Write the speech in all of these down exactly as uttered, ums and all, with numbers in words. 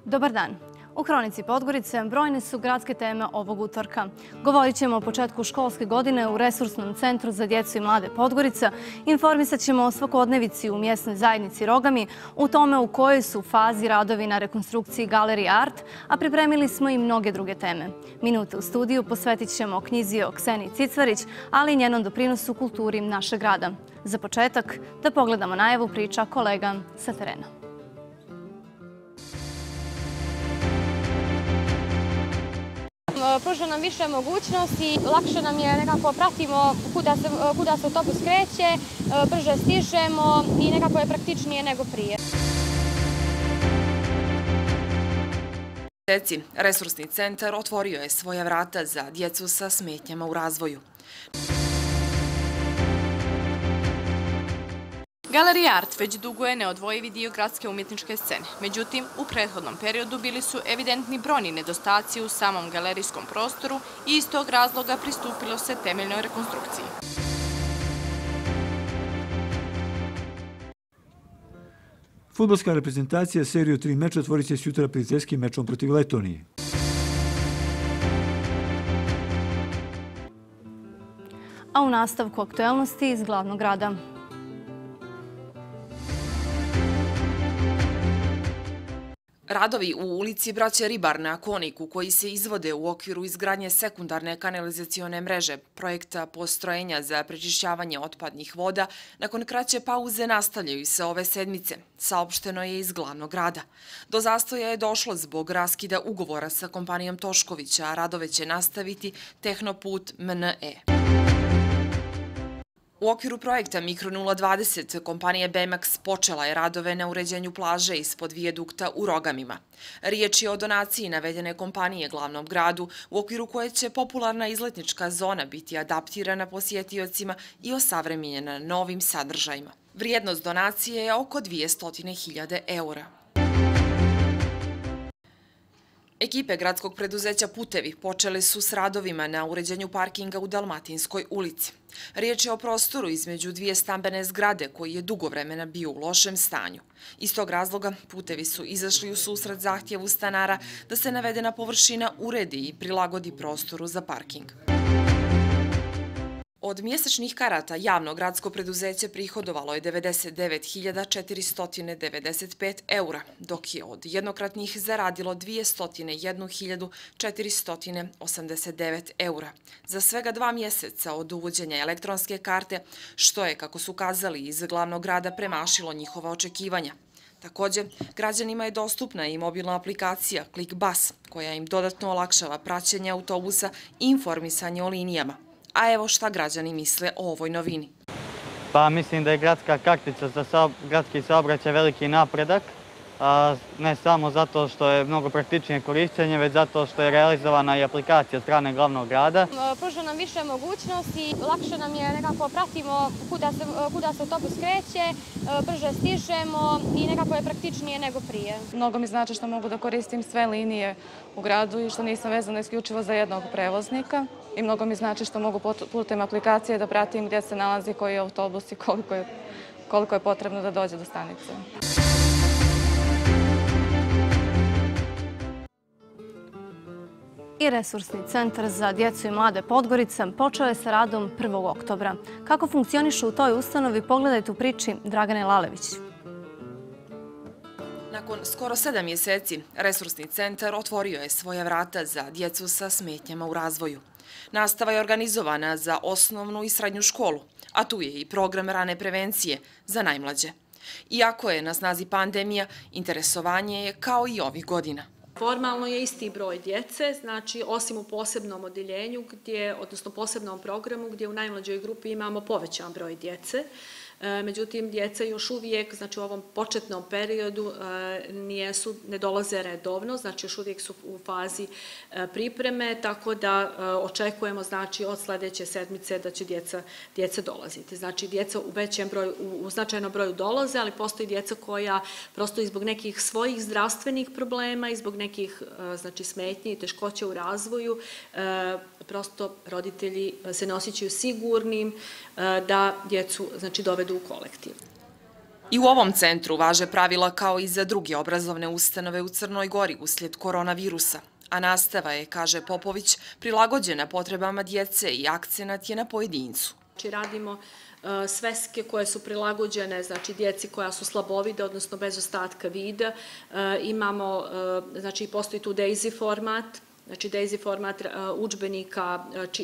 Dobar dan. U Hronici Podgorice brojne su gradske teme ovog utorka. Govorit ćemo o početku školske godine u Resursnom centru za djecu i mlade Podgorica, informisat ćemo o svakodnevici u mjesnoj zajednici Rogami, u tome u kojoj su fazi radovi na rekonstrukciji Galerije Art, a pripremili smo i mnoge druge teme. Minute u studiju posvetit ćemo knjizi o Kseniji Cicvarić, ali i njenom doprinosu kulturi našeg grada. Za početak da pogledamo najavu priča kolega sa terena. Pruža nam više mogućnosti, lakše nam je nekako pratimo kuda se, kuda se autobus kreće, brže stižemo i nekako je praktičnije nego prije. Resursni centar otvorio je svoja vrata za djecu sa smetnjama u razvoju. Galerija Art već dugo je neodvojivi dio gradske umjetničke scene. Međutim, u prethodnom periodu bili su evidentni brojni nedostaci u samom galerijskom prostoru i iz tog razloga pristupilo se temeljnoj rekonstrukciji. Fudbalska reprezentacija seriju tri meča otvorit će se jutra prijateljskim mečom protiv Letonije. A u nastavku aktuelnosti iz glavnog grada. Radovi u ulici Braće Ribar na Koniku, koji se izvode u okviru izgradnje sekundarne kanalizacione mreže, projekta postrojenja za prečišćavanje otpadnih voda, nakon kraće pauze nastavljaju se ove sedmice, saopšteno je iz glavnog grada. Do zastoja je došlo zbog raskida ugovora sa kompanijom Toškovića, a radove će nastaviti Tehnoput M N E. U okviru projekta Mikro nula dvadeset kompanija Bemax počela je radove na uređenju plaže ispod vijadukta u Rogamima. Riječ je o donaciji navedene kompanije glavnom gradu, u okviru koje će popularna izletnička zona biti adaptirana posjetiocima i osavremenjena novim sadržajima. Vrijednost donacije je oko dvjesto hiljada eura. Ekipe gradskog preduzeća Putevi počele su s radovima na uređenju parkinga u Dalmatinskoj ulici. Riječ je o prostoru između dvije stambene zgrade koji je dugo vremena bio u lošem stanju. Iz tog razloga Putevi su izašli u susret zahtjevu stanara da se navedena površina uredi i prilagodi prostoru za parking. Od mjesečnih karata javno gradsko preduzeće prihodovalo je devedeset devet hiljada četiristo devedeset pet eura, dok je od jednokratnih zaradilo dvjesto jedna hiljadu četiristo osamdeset devet eura. Za svega dva mjeseca od uvođenja elektronske karte, što je, kako su kazali iz glavnog grada, premašilo njihova očekivanja. Također, građanima je dostupna i mobilna aplikacija ClickBus, koja im dodatno olakšava praćenje autobusa i informisanje o linijama. A evo šta građani misle o ovoj novini. Pa mislim da je gradska kartica za gradski saobraćaj veliki napredak, ne samo zato što je mnogo praktičnije korištenje, već zato što je realizovana i aplikacija strane glavnog grada. Pruža nam više mogućnosti, lakše nam je nekako pratimo kuda se, kuda se autobus kreće, brže stižemo i nekako je praktičnije nego prije. Mnogo mi znači što mogu da koristim sve linije u gradu i što nisam vezana isključivo za jednog prevoznika. I mnogo mi znači što mogu putem aplikacije da pratim gdje se nalazi koji je autobus i koliko je, koliko je potrebno da dođe do stanice. I Resursni centar za djecu i mlade Podgorica počeo je sa radom prvog oktobra. Kako funkcionišu u toj ustanovi, pogledajte u priči Dragane Lalević. Nakon skoro sedam mjeseci, Resursni centar otvorio je svoja vrata za djecu sa smetnjama u razvoju. Nastava je organizovana za osnovnu i srednju školu, a tu je i program rane prevencije za najmlađe. Iako je na snazi pandemija, interesovanje je kao i ovih godina. Formalno je isti broj djece, znači osim u posebnom odjeljenju, gdje, odnosno posebnom programu gdje u najmlađoj grupi imamo povećan broj djece. Međutim, djeca još uvijek, znači u ovom početnom periodu, nijesu, ne dolaze redovno, znači još uvijek su u fazi pripreme, tako da očekujemo, znači, od sljedeće sedmice da će djeca, djeca dolaziti. Znači, djeca u većem broju, u značajnom broju dolaze, ali postoji djeca koja prosto i zbog nekih svojih zdravstvenih problema i zbog nekih, znači, smetnji i teškoća u razvoju, prosto roditelji se ne osjećaju sigurnim da djecu, znači, dovedu u kolektiv. I u ovom centru važe pravila kao i za druge obrazovne ustanove u Crnoj Gori uslijed koronavirusa, a nastava je, kaže Popović, prilagođena potrebama djece i akcenat je na pojedincu. Radimo sveske koje su prilagođene, znači djeci koja su slabovide, odnosno bez ostatka vida. Imamo, znači postoji tu Daisy format, znači Daisy format udžbenika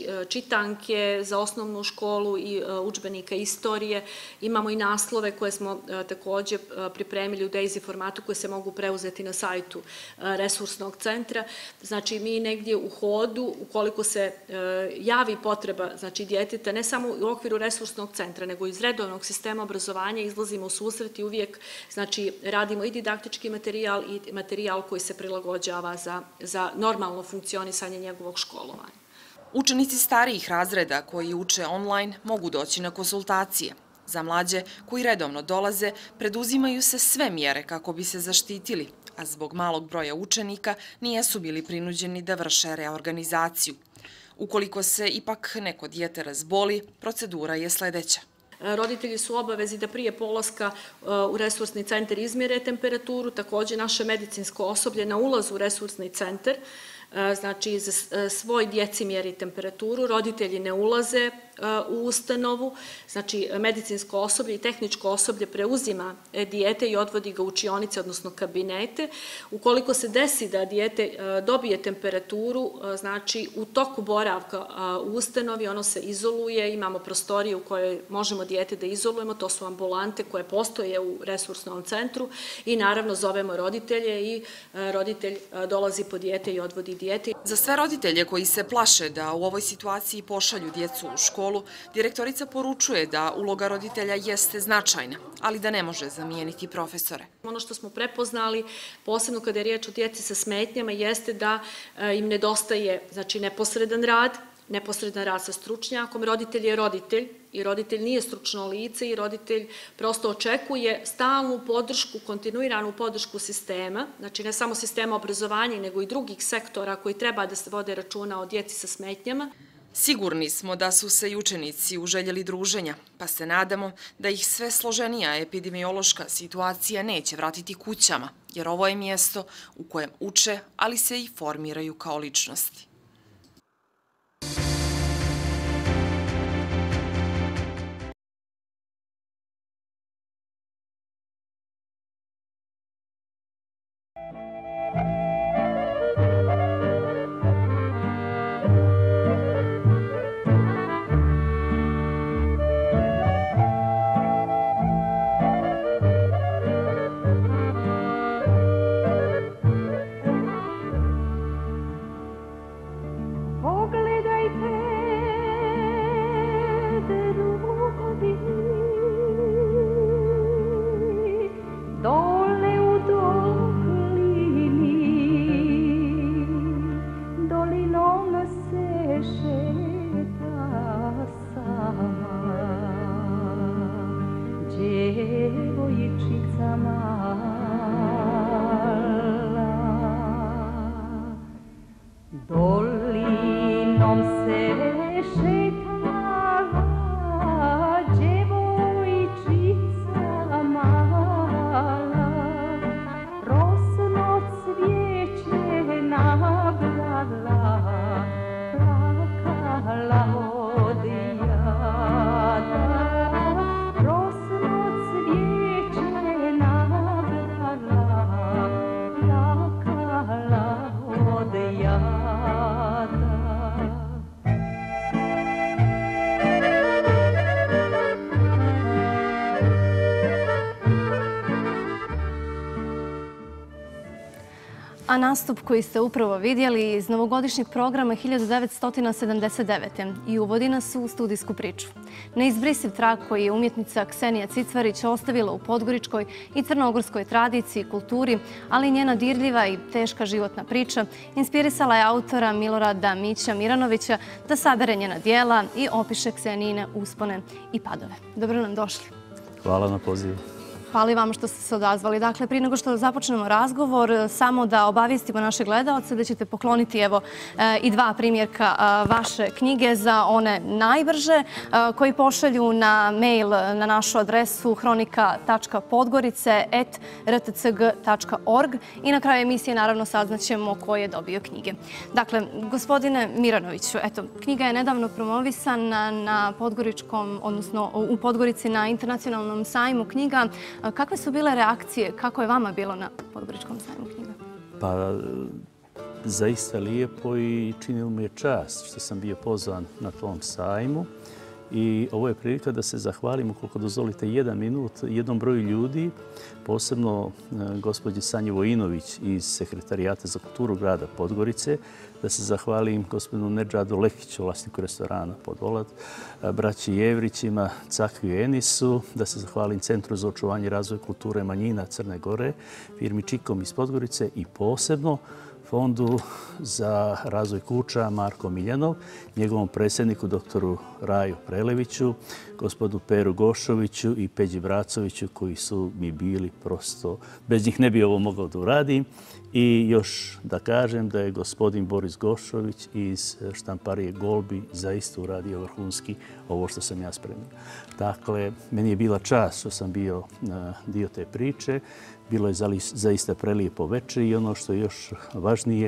čitanke za osnovnu školu i udžbenika istorije. Imamo i naslove koje smo također pripremili u Daisy formatu koje se mogu preuzeti na sajtu resursnog centra. Znači mi negdje u hodu, ukoliko se javi potreba znači djeteta, ne samo u okviru resursnog centra, nego iz redovnog sistema obrazovanja izlazimo u susret i uvijek znači radimo i didaktički materijal i materijal koji se prilagođava za, za normalno funkcionisanje njegovog školovanja. Učenici starijih razreda koji uče online mogu doći na konsultacije. Za mlađe koji redovno dolaze preduzimaju se sve mjere kako bi se zaštitili, a zbog malog broja učenika nijesu bili prinuđeni da vrše reorganizaciju. Ukoliko se ipak neko dijete razboli, procedura je sljedeća. Roditelji su obavezi da prije polaska u resursni centar izmjere temperaturu, također naše medicinsko osoblje na ulazu u resursni centar, znači za svoj djeci mjeri temperaturu, roditelji ne ulaze u ustanovu, znači medicinsko osoblje i tehničko osoblje preuzima dijete i odvodi ga u učionice, odnosno kabinete. Ukoliko se desi da dijete dobije temperaturu, znači u toku boravka u ustanovi ono se izoluje, imamo prostorije u kojoj možemo dijete da izolujemo, to su ambulante koje postoje u resursnom centru i naravno zovemo roditelje i roditelj dolazi po dijete i odvodi dijete. Za sve roditelje koji se plaše da u ovoj situaciji pošalju djecu u školu, direktorica poručuje da uloga roditelja jeste značajna, ali da ne može zamijeniti profesore. Ono što smo prepoznali, posebno kada je riječ o djeci sa smetnjama, jeste da im nedostaje znači, neposredan rad, neposredan rad sa stručnjakom. Roditelj je roditelj i roditelj nije stručno lice i roditelj prosto očekuje stalnu podršku, kontinuiranu podršku sistema, znači ne samo sistema obrazovanja, nego i drugih sektora koji treba da se vode računa o djeci sa smetnjama. Sigurni smo da su se i učenici uželjeli druženja, pa se nadamo da ih sve složenija epidemiološka situacija neće vratiti kućama, jer ovo je mjesto u kojem uče, ali se i formiraju kao ličnosti. A nastup koji ste upravo vidjeli iz novogodišnjeg programa hiljadu devetsto sedamdeset devete. i uvodi nas u studijsku priču. Neizbrisiv trag koji je umjetnica Ksenija Cicvarić ostavila u podgoričkoj i crnogorskoj tradiciji i kulturi, ali njena dirljiva i teška životna priča inspirisala je autora Milorada Mića Miranovića da sabere njena dijela i opiše Ksenijine uspone i padove. Dobro nam došli. Hvala na pozivu. Hvala vam što ste se odazvali. Dakle, prije nego što započnemo razgovor, samo da obavijestimo naše gledaoce da ćete pokloniti evo i dva primjerka vaše knjige za one najbrže koji pošalju na mail na našu adresu hronika tačka podgorice at r t c g tačka org i na kraju emisije naravno saznaćemo ko je dobio knjige. Dakle, gospodine Miranoviću, eto, knjiga je nedavno promovisana na Podgoričkom, odnosno u Podgorici na internacionalnom sajmu knjiga. Kakve su bile reakcije? Kako je vama bilo na Podgoričkom sajmu knjiga? Pa, zaista lijepo i činilo mi je čast što sam bio pozvan na tom sajmu. I ovo je prilika da se zahvalim, ukoliko dozvolite jedan minut, jednom broju ljudi, posebno gospođi Sanji Vojinović iz Sekretarijata za kulturu grada Podgorice, da se zahvalim gospodinu Nedžadu Lekiću, vlasniku restorana Podolad, braći Jevrićima, Cakviju Enisu, da se zahvalim Centru za očuvanje i razvoj kulture manjina Crne Gore, firmi Čikom iz Podgorice i posebno Fondu za razvoj kuća Marko Miljanov, njegovom predsjedniku doktoru Raju Preleviću, gospodu Peru Gošoviću i Peđi Bracoviću koji su mi bili prosto, bez njih ne bi ovo mogao da uradim. I još da kažem da je gospodin Boris Gošović iz štamparije Golbi zaista uradio vrhunski ovo što sam ja spremio. Dakle, meni je bila čast što sam bio dio te priče. Bilo je zaista prelijepo večer i ono što je još važnije,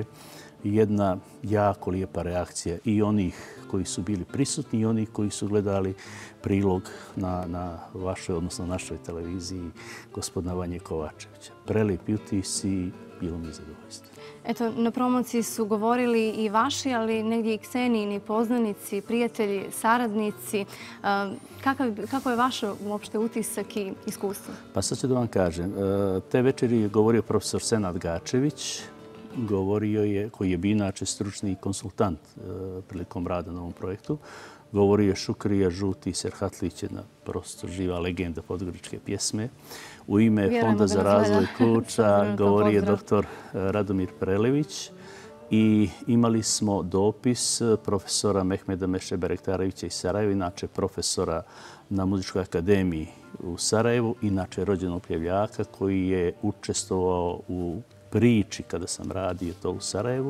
jedna jako lijepa reakcija i onih koji su bili prisutni i onih koji su gledali prilog na, na vašoj, odnosno našoj televiziji gospodina Vanje Kovačevića. Prelijepi utisci, bilo mi je zadovoljstvo. Eto, na promociji su govorili i vaši, ali negdje i Ksenijini poznanici, prijatelji, saradnici. Kakav, kako je vaš uopšte utisak i iskustvo? Pa sad ću da vam kažem. Te večeri je govorio profesor Senad Gačević, govorio je, koji je bio inače stručni konsultant prilikom rada na ovom projektu. Govorio je Šukrija Žuti Serhatlić, jedna prosto živa legenda podgoričke pjesme. U ime Fonda za razvoj kuća govori je doktor Radomir Prelević i imali smo dopis profesora Mehmeda Meše Berektarevića iz Sarajeva, inače profesora na Muzičkoj akademiji u Sarajevu, inače rođenog pjevljaka koji je učestvovao u priči kada sam radio to u Sarajevu,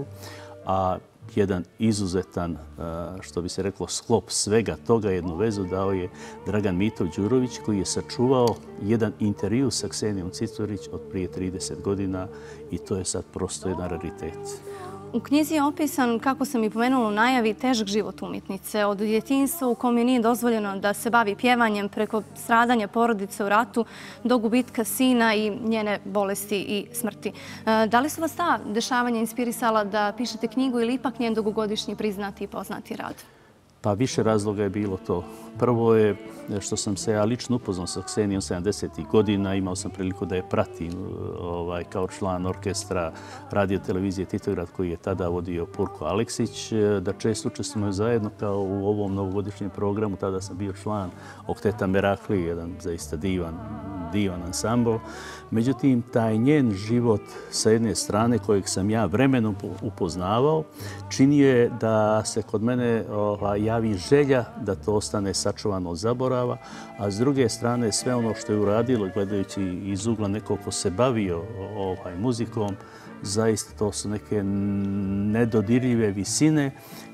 a jedan izuzetan, što bi se reklo, sklop svega toga, jednu vezu dao je Dragan Mitov Đurović koji je sačuvao jedan intervju sa Ksenijom Cicurić od prije trideset godina i to je sad prosto jedan raritet. U knjizi je opisan, kako sam i pomenula u najavi, težak život umjetnice. Od djetinjstva u kom je nije dozvoljeno da se bavi pjevanjem preko stradanja porodice u ratu do gubitka sina i njene bolesti i smrti. Da li su vas ta dešavanja inspirisala da pišete knjigu ili ipak njen dugogodišnji priznati i poznati rad? Pa više razloga je bilo to. Prvo je što sam se ja lično upoznao sa Ksenijom sedamdesetih godina. Imao sam priliku da je pratim ovaj, kao član orkestra radio televizije Titograd koji je tada vodio Purko Aleksić. Da često učestvujemo zajedno kao u ovom novogodišnjem programu. Tada sam bio član Okteta Merakli, jedan zaista divan, divan ansambl. Međutim, taj njen život sa jedne strane kojeg sam ja vremenom upoznavao činio je da se kod mene ovaj, javi želja da to ostane sačuvano od zaborava, a s druge strane sve ono što je uradilo, gledajući iz ugla nekog ko se bavio ovaj, muzikom, zaista to su neke nedodirljive visine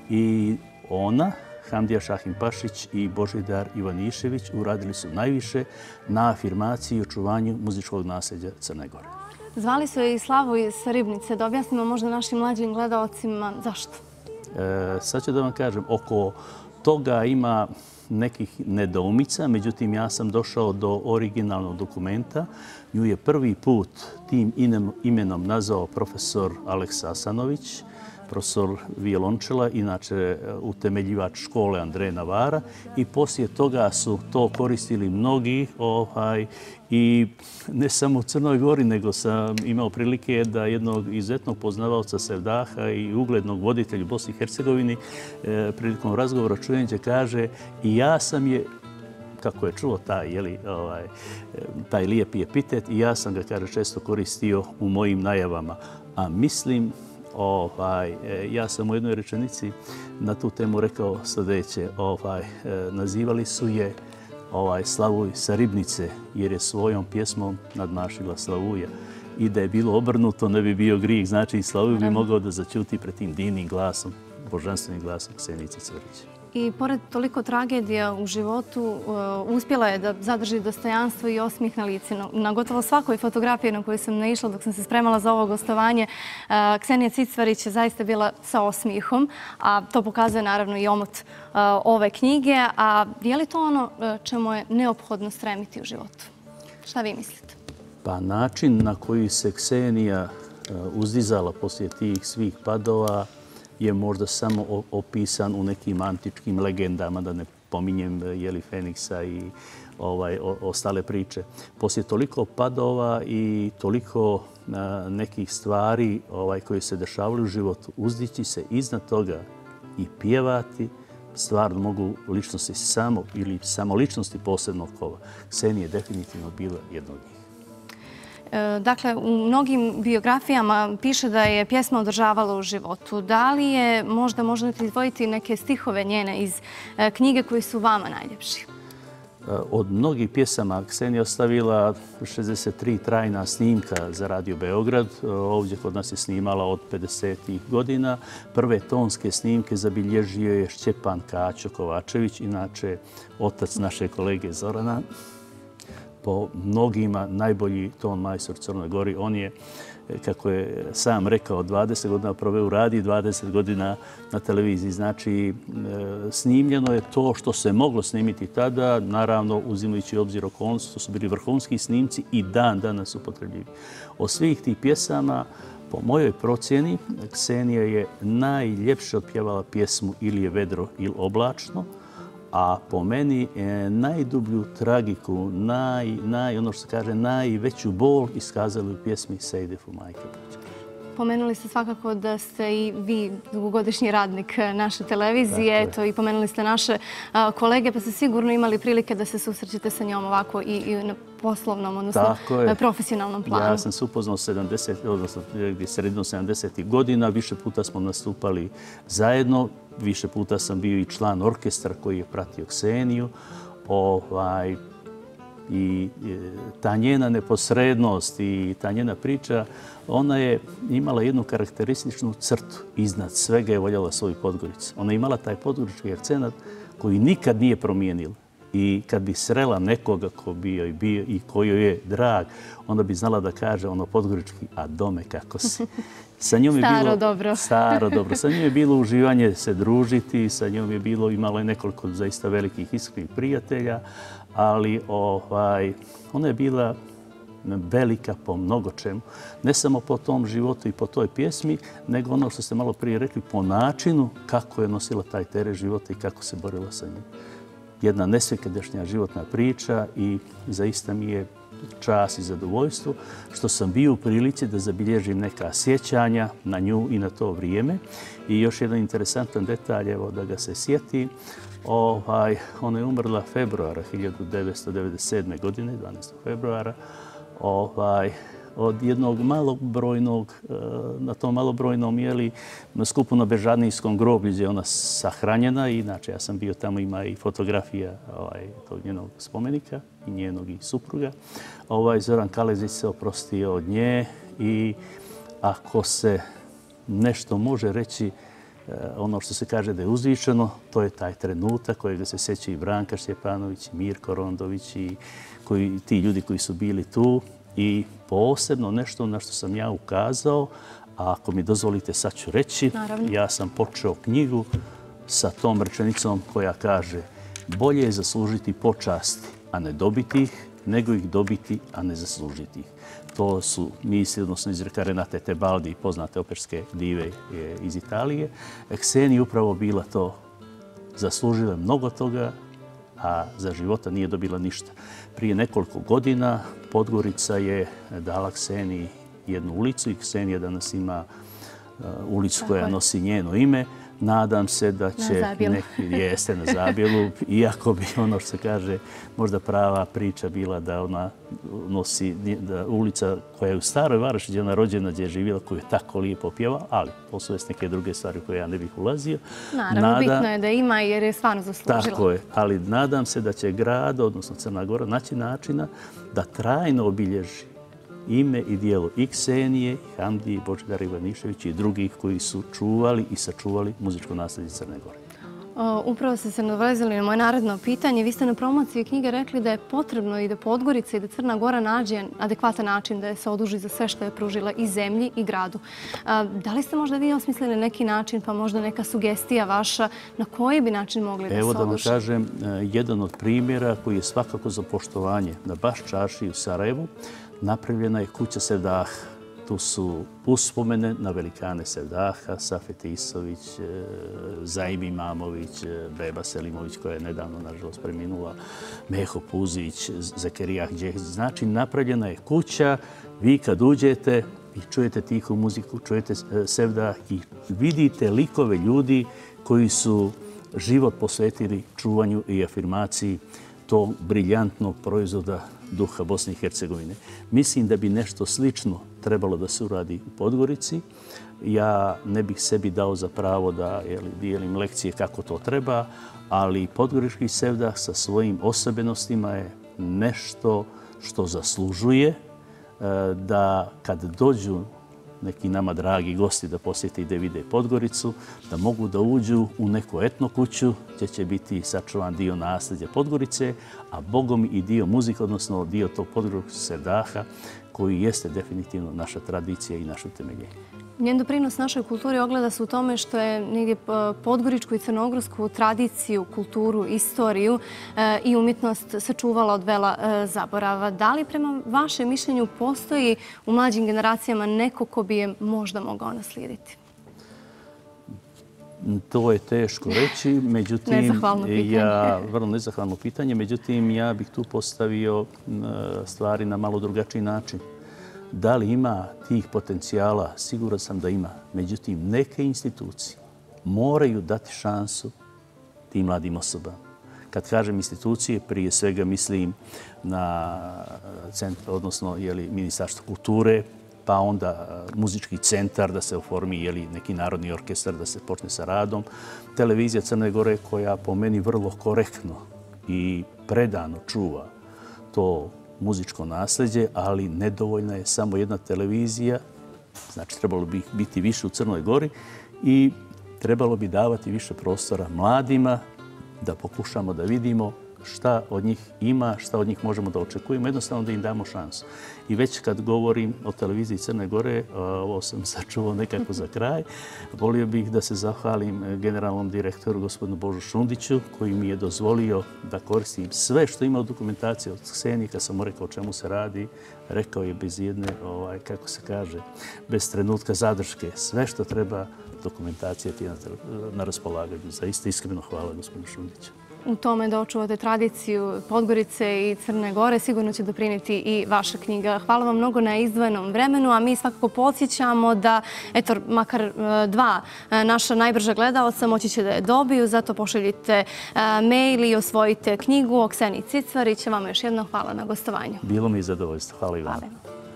i ona, Hamdija Šahin Pašić i Božidar Ivanišević uradili su najviše na afirmaciji i očuvanju muzičkog nasljeđa Crne Gore. Zvali su je i Slavoj sa Ribnice. Da objasnimo možda našim mlađim gledalcima zašto? E, sad ću da vam kažem, oko toga ima nekih nedoumica, međutim ja sam došao do originalnog dokumenta. Nju je prvi put tim imenom nazvao profesor Aleksa Asanović, profesor violončela, inače utemeljivač škole Andreja Navara i poslije toga su to koristili mnogi ovaj, i ne samo u Crnoj Gori, nego sam imao prilike da jednog izuzetnog poznavalca Sevdaha i uglednog voditelja u Bosni i Hercegovini eh, prilikom razgovora čujenja kaže i ja sam je, kako je čuo taj, jeli, ovaj, taj lijepi epitet i ja sam ga, kaže, često koristio u mojim najavama. A mislim, Ovaj, ja sam u jednoj rečenici na tu temu rekao sljedeće. Ovaj, nazivali su je ovaj, Slavuj sa Ribnice, jer je svojom pjesmom nadmašila Slavuja. I da je bilo obrnuto, ne bi bio grijeh. Znači, Slavuj bi mogao da začuti pred tim divnim glasom, božanstvenim glasom Ksenije Cicvarić. I pored toliko tragedija u životu, uspjela je da zadrži dostojanstvo i osmijeh na lici. Na gotovo svakoj fotografiji na koju sam naišla dok sam se spremala za ovo gostovanje, Ksenija Cicvarić je zaista bila sa osmijehom, a to pokazuje naravno i omot ove knjige. A je li to ono čemu je neophodno stremiti u životu? Šta vi mislite? Pa način na koji se Ksenija uzdizala poslije tih svih padova je možda samo opisan u nekim antičkim legendama, da ne pominjem Jeli Feniksa i ovaj, o, ostale priče. Poslije toliko padova i toliko a, nekih stvari ovaj, koje se dešavaju u životu, uzdići se iznad toga i pjevati, stvarno mogu ličnosti samo ili samo ličnosti posebnog kova. Ksenija je definitivno bila jedna od njih. Dakle, u mnogim biografijama piše da je pjesma održavala u životu. Da li je, možda možete izdvojiti neke stihove njene iz knjige koji su vama najljepši? Od mnogih pjesama Ksenija ostavila šezdeset tri trajna snimka za Radio Beograd. Ovdje kod nas je snimala od pedesetih godina. Prve tonske snimke zabilježio je Šćepan Kaćo Kovačević, inače otac naše kolege Zorana. Po mnogima najbolji ton majstor Crnoj Gori. On je, kako je sam rekao, dvadeset godina proveo u radiju, dvadeset godina na televiziji. Znači, snimljeno je to što se moglo snimiti tada, naravno uzimajući obzir okolnosti, to su bili vrhunski snimci i dan danas upotrebljivi. Od svih tih pjesama, po mojoj procjeni, Ksenija je najljepše otpjevala pjesmu Ili je vedro ili oblačno, a po meni najdublju tragiku, naj, naj, ono što se kaže, najveću bol iskazali u pjesmi Sejdefu Majka Bućar. Pomenuli ste svakako da ste i vi dugogodišnji radnik naše televizije, eto, i pomenuli ste naše kolege, pa ste sigurno imali prilike da se susrećete sa njom ovako i, i na poslovnom, odnosno profesionalnom planu. Ja sam se upoznao sedamdeset, odnosno sredinom sedamdesetih godina, više puta smo nastupali zajedno, više puta sam bio i član orkestra koji je pratio Kseniju. Ovaj, I ta njena neposrednost i ta njena priča, ona je imala jednu karakterističnu crtu. Iznad svega je voljela svoju Podgoricu. Ona je imala taj podgorički akcenat koji nikad nije promijenila. I kad bi srela nekoga ko bio i bio i ko joj je drag, onda bi znala da kaže ono podgorički, a dome kako si. Sa njom je staro bilo, dobro. Staro dobro. Sa njom je bilo uživanje se družiti, sa njom je bilo, imala je nekoliko zaista velikih iskrenih prijatelja, ali ovaj, ona je bila velika po mnogo čemu. Ne samo po tom životu i po toj pjesmi, nego ono što ste malo prije rekli, po načinu kako je nosila taj teret života i kako se borila sa njim. Jedna nesvekadašnja životna priča i zaista mi je čast i zadovoljstvo što sam bio u prilici da zabilježim neka sjećanja na nju i na to vrijeme. I još jedan interesantan detalj, evo da ga se sjeti. Ovaj, ona je umrla februara hiljadu devetsto devedeset sedme. godine, dvanaestog februara, ovaj, od jednog malobrojnog, na tom malobrojnom jeli, na skupu na Bežanijskom groblju gdje je ona sahranjena. Inače, ja sam bio tamo, ima i fotografija ovaj, tog njenog spomenika i njenog i supruga. Ovaj, Zoran Kalezić se oprostio od nje i ako se nešto može reći, ono što se kaže da je uzvišeno, to je taj trenutak kojega se sjeća i Branka Štjepanović, i Mirko Rondović i koji, ti ljudi koji su bili tu. I posebno nešto na što sam ja ukazao, a ako mi dozvolite sad ću reći, naravno, ja sam počeo knjigu sa tom rečenicom koja kaže bolje je zaslužiti počasti, a ne dobiti ih, nego ih dobiti, a ne zaslužiti ih. To su misli, odnosno izreka Renate Tebaldi, poznate operske dive iz Italije. Ksenija upravo bila to, zaslužila mnogo toga, a za života nije dobila ništa. Prije nekoliko godina Podgorica je dala Kseniji jednu ulicu i Ksenija danas ima ulicu koja nosi njeno ime. Nadam se da će neki jeste na Zabjelu, iako bi ono što se kaže možda prava priča bila da ona nosi da ulica koja je u Staroj Varoši gdje je ona rođena, gdje je živjela, koju je tako lijepo pjeva, ali postoje neke druge stvari koje ja ne bih ulazio. Naravno, bitno je da ima jer je stvarno zaslužila. Tako je, ali nadam se da će grad, odnosno Crna Gora, naći načina da trajno obilježi ime i dijelo i Ksenije, i Hamdije, i Božidara Ivaniševića i drugih koji su čuvali i sačuvali muzičko nasljeđe Crne Gore. Upravo ste se nadovezali na moje naredno pitanje. Vi ste na promociji knjige rekli da je potrebno i da Podgorica i da Crna Gora nađe adekvatan način da je se oduži za sve što je pružila i zemlji i gradu. Da li ste možda vi osmislili neki način, pa možda neka sugestija vaša na koji bi način mogli da se oduži? Evo da vam kažem, jedan od primjera koji je svakako za poštovanje na baš čaršiji u Sarajevu, napravljena je kuća Sevdaha. Tu su uspomene na velikane Sevdaha, Safet Isović, Zaim Imamović, Beba Selimović koja je nedavno, nažalost, preminula, Meho Puzić, Zekerija Đehić. Znači, napravljena je kuća. Vi kad uđete i čujete tihu muziku, čujete Sevdah i vidite likove ljudi koji su život posvetili čuvanju i afirmaciji tog briljantnog proizvoda duha Bosne i Hercegovine. Mislim da bi nešto slično trebalo da se uradi u Podgorici. Ja ne bih sebi dao za pravo da dijelim lekcije kako to treba, ali podgorički Sevdah sa svojim osobenostima je nešto što zaslužuje da kad dođu neki nama dragi gosti da posjete i da vide Podgoricu, da mogu da uđu u neku etno kuću gdje će biti sačuvan dio nasljeđa Podgorice, a bogom i dio muzike, odnosno dio tog podgoričkog Sevdaha, koji jeste definitivno naša tradicija i naše utemeljenje. Njen doprinos našoj kulturi ogleda se u tome što je negdje podgoričku i crnogorsku tradiciju, kulturu, istoriju i umjetnost sačuvala od vela zaborava. Da li prema vašem mišljenju postoji u mlađim generacijama neko ko bi je možda mogao naslijediti? To je teško reći, međutim, ja, vrlo nezahvalno pitanje, međutim, ja bih tu postavio stvari na malo drugačiji način. Da li ima tih potencijala? Siguran sam da ima. Međutim, neke institucije moraju dati šansu tim mladim osobama. Kad kažem institucije, prije svega mislim na centar, odnosno jeli, Ministarstvo kulture, pa onda muzički centar da se oformi jeli, neki narodni orkestar da se počne sa radom. Televizija Crne Gore koja po meni vrlo korektno i predano čuva to muzičko nasljeđe, ali nedovoljna je samo jedna televizija. Znači, trebalo bi biti više u Crnoj Gori i trebalo bi davati više prostora mladima da pokušamo da vidimo šta od njih ima, šta od njih možemo da očekujemo, jednostavno da im damo šansu. I već kad govorim o televiziji Crne Gore, ovo sam sačuvao nekako za kraj, volio bih da se zahvalim generalnom direktoru gospodinu Božu Šundiću koji mi je dozvolio da koristim sve što ima u dokumentaciji od Ksenije. Kad sam mu rekao o čemu se radi, rekao je bez jedne, ovaj, kako se kaže, bez trenutka zadrške. Sve što treba dokumentacija ti na, na raspolaganju. Zaista iskreno hvala gospodinu Šundiću. U tome da očuvate tradiciju Podgorice i Crne Gore sigurno će doprinijeti i vaša knjiga. Hvala vam mnogo na izdvojenom vremenu, a mi svakako podsjećamo da, eto, makar dva naša najbrža gledaoca moći će da je dobiju, zato pošaljite mail i osvojite knjigu o Kseniji Cicvarić. Vama još jedno hvala na gostovanju. Bilo mi je zadovoljstvo. Hvala i vam. Hvala.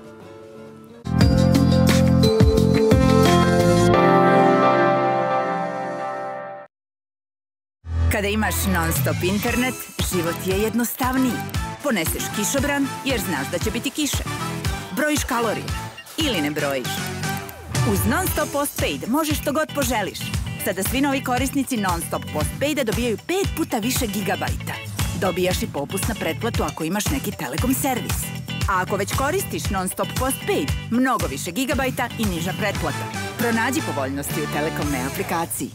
Kada imaš non-stop internet, život je jednostavniji. Poneseš kišobran jer znaš da će biti kiše. Brojiš kalorije ili ne brojiš. Uz non-stop postpaid možeš što god poželiš. Sada svi novi korisnici non-stop postpaida dobijaju pet puta više gigabajta. Dobijaš i popust na pretplatu ako imaš neki telekom servis. A ako već koristiš non-stop postpaid, mnogo više gigabajta i niža pretplata. Pronađi povoljnosti u Telekom Ne aplikaciji.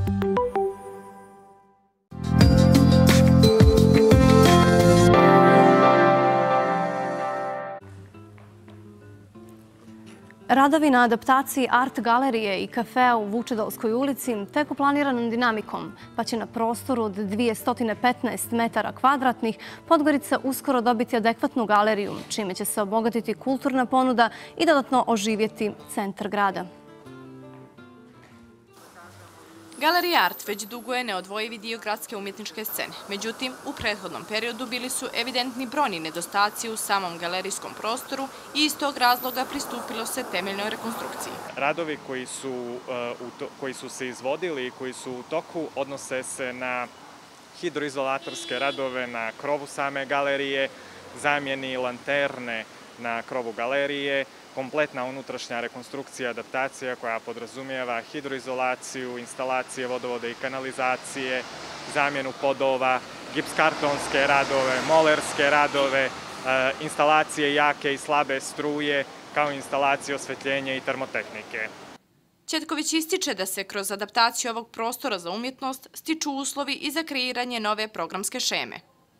Radovi na adaptaciji art galerije i kafea u Vučedolskoj ulici teku planiranom dinamikom, pa će na prostoru od dvjesto petnaest metara kvadratnih Podgorica uskoro dobiti adekvatnu galeriju, čime će se obogatiti kulturna ponuda i dodatno oživjeti centar grada. Galerija Art već dugo je neodvojivi dio gradske umjetničke scene. Međutim, u prethodnom periodu bili su evidentni brojni nedostaci u samom galerijskom prostoru i iz tog razloga pristupilo se temeljnoj rekonstrukciji. Radovi koji su, koji su se izvodili i koji su u toku odnose se na hidroizolatorske radove na krovu same galerije, zamjeni lanterne na krovu galerije, kompletna unutrašnja rekonstrukcija, adaptacija koja podrazumijeva hidroizolaciju, instalacije vodovoda i kanalizacije, zamjenu podova, gipskartonske radove, molerske radove, instalacije jake i slabe struje, kao i instalacije osvetljenja i termotehnike. Ćetković ističe da se kroz adaptaciju ovog prostora za umjetnost stiču uslovi i za kreiranje nove programske šeme.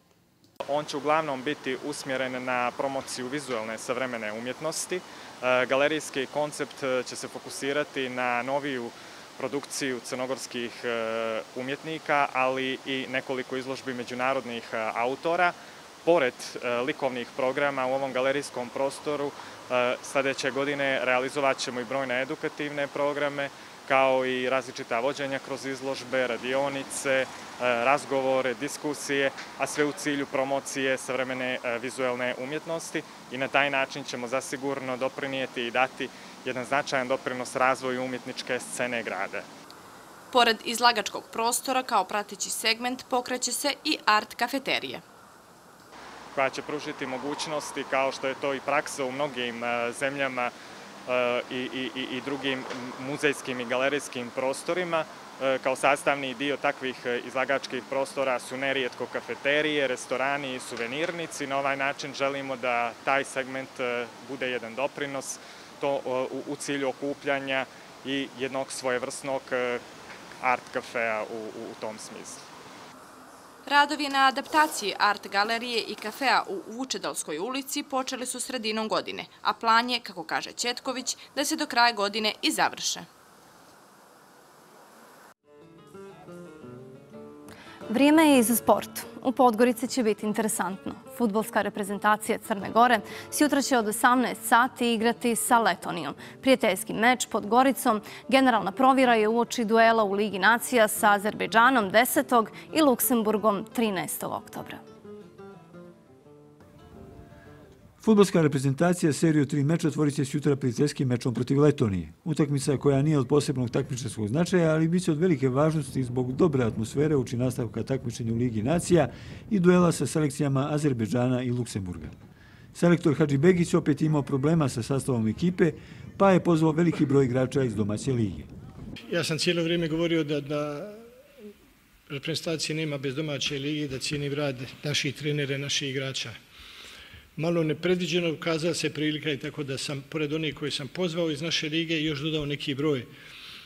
On će uglavnom biti usmjeren na promociju vizualne savremene umjetnosti. Galerijski koncept će se fokusirati na noviju produkciju crnogorskih umjetnika, ali i nekoliko izložbi međunarodnih autora. Pored likovnih programa u ovom galerijskom prostoru, sljedeće godine realizovat ćemo i brojne edukativne programe, kao i različita vođenja kroz izložbe, radionice, razgovore, diskusije, a sve u cilju promocije savremene vizualne umjetnosti i na taj način ćemo zasigurno doprinijeti i dati jedan značajan doprinos razvoju umjetničke scene grada. Pored izlagačkog prostora, kao prateći segment, pokreće se i art kafeterije, koja će pružiti mogućnosti, kao što je to i praksa u mnogim zemljama i, i, i drugim muzejskim i galerijskim prostorima. Kao sastavni dio takvih izlagačkih prostora su nerijetko kafeterije, restorani i suvenirnici. Na ovaj način želimo da taj segment bude jedan doprinos to u, u cilju okupljanja i jednog svojevrsnog art kafea u, u tom smislu. Radovi na adaptaciji art galerije i kafea u Vučedolskoj ulici počeli su sredinom godine, a plan je, kako kaže Ćetković, da se do kraja godine i završe. Vrijeme je i za sport. U Podgorici će biti interesantno. Fudbalska reprezentacija Crne Gore sjutra će od osamnaest sati igrati sa Letonijom. Prijateljski meč pod Goricom. Generalna provjera je uoči duela u Ligi nacija sa Azerbejdžanom desetog i Luksemburgom trinaestog oktobra. Fudbalska reprezentacija seriju tri meča otvorit će sjutra prijateljskim mečom protiv Letonije. Utakmica koja nije od posebnog takmičarskog značaja, ali biće od velike važnosti zbog dobre atmosfere uoči nastavka takmičenja u Ligi nacija i duela sa selekcijama Azerbejdžana i Luksemburga. Selektor Hadžibegić opet imao problema sa sastavom ekipe, pa je pozvao veliki broj igrača iz domaće lige. Ja sam cijelo vrijeme govorio da, da reprezentacije nema bez domaće lige, da cijenim rad naših trenera, naših igrača. Malo nepredviđeno ukazala se prilika i tako da sam, pored onih koje sam pozvao iz naše lige, još dodao neki broj e,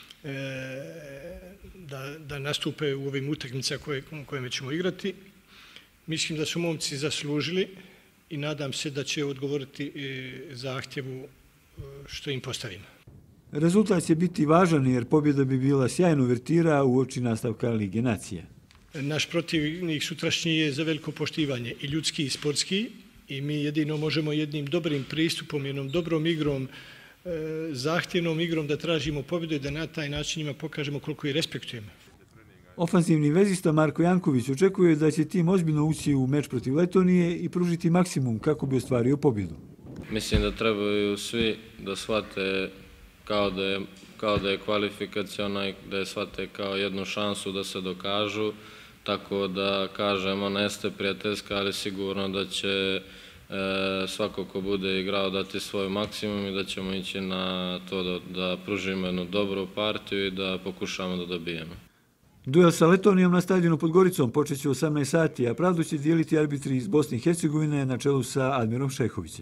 da, da nastupe u ovim utakmicama koje, kojima ćemo igrati. Mislim da su momci zaslužili i nadam se da će odgovoriti e, zahtjevu što im postavimo. Rezultat će biti važan jer pobjeda bi bila sjajna uvertira u oči nastavka Lige nacija. Naš protivnik sutrašnji je za veliko poštivanje i ljudski i sportski. I mi jedino možemo jednim dobrim pristupom, jednom dobrom igrom, zahtjevnom igrom da tražimo pobjedu i da na taj način njima pokažemo koliko ih respektujemo. Ofanzivni vezista Marko Janković očekuje da će tim ozbiljno ući u meč protiv Letonije i pružiti maksimum kako bi ostvario pobjedu. Mislim da trebaju svi da shvate kao da je, kao da je kvalifikaciona i da je shvate kao jednu šansu da se dokažu. Tako da kažemo, ne jeste prijateljska, ali sigurno da će e, svako ko bude igrao dati svoj maksimum i da ćemo ići na to da, da pružimo jednu dobru partiju i da pokušamo da dobijemo. Duel sa Letonijom na stadionu pod Goricom počeće u osamnaest sati, a pravdu će dijeliti arbitri iz Bosne i Hercegovine na čelu sa Admirom Šehovićem.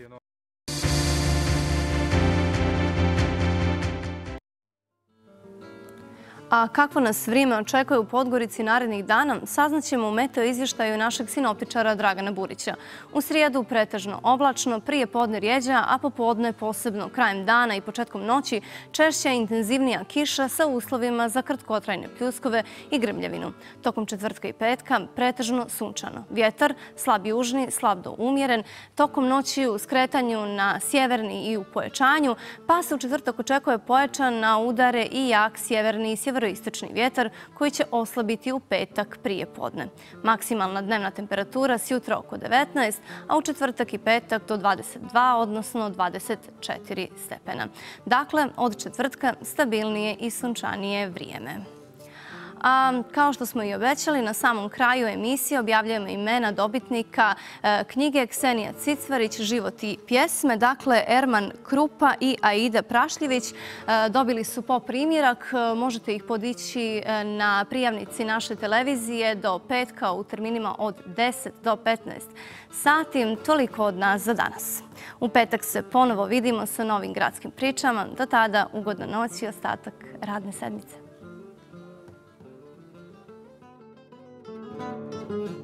A kakvo nas vrijeme očekuje u Podgorici narednih dana, saznaćemo u meteo izvještaju našeg sinoptičara Dragana Burića. U srijedu pretežno oblačno, prije podne rjeđa, a popodne posebno krajem dana i početkom noći češća i intenzivnija kiša sa uslovima za kratkotrajne pljuskove i grmljavinu. Tokom četvrtka i petka pretežno sunčano. Vjetar slab južni, slab do umjeren, tokom noći u skretanju na sjeverni i u pojačanju, pa se u četvrtak očekuje pojačan na udare i jak sjeverni i sjeverozapadni sjeveroistočni vjetar koji će oslabiti u petak prije podne. Maksimalna dnevna temperatura sjutra oko devetnaest, a u četvrtak i petak do dvadeset dva, odnosno dvadeset četiri stepena. Dakle, od četvrtka stabilnije i sunčanije vrijeme. A kao što smo i obećali, na samom kraju emisije objavljujemo imena dobitnika knjige Ksenija Cicvarić, Život i pjesme. Dakle, Erman Krupa i Aida Prašljević dobili su po primjerak. Možete ih podići na prijavnici naše televizije do petka u terminima od deset do petnaest sati. Toliko od nas za danas. U petak se ponovo vidimo sa novim gradskim pričama. Do tada ugodna noć i ostatak radne sedmice. Thank you.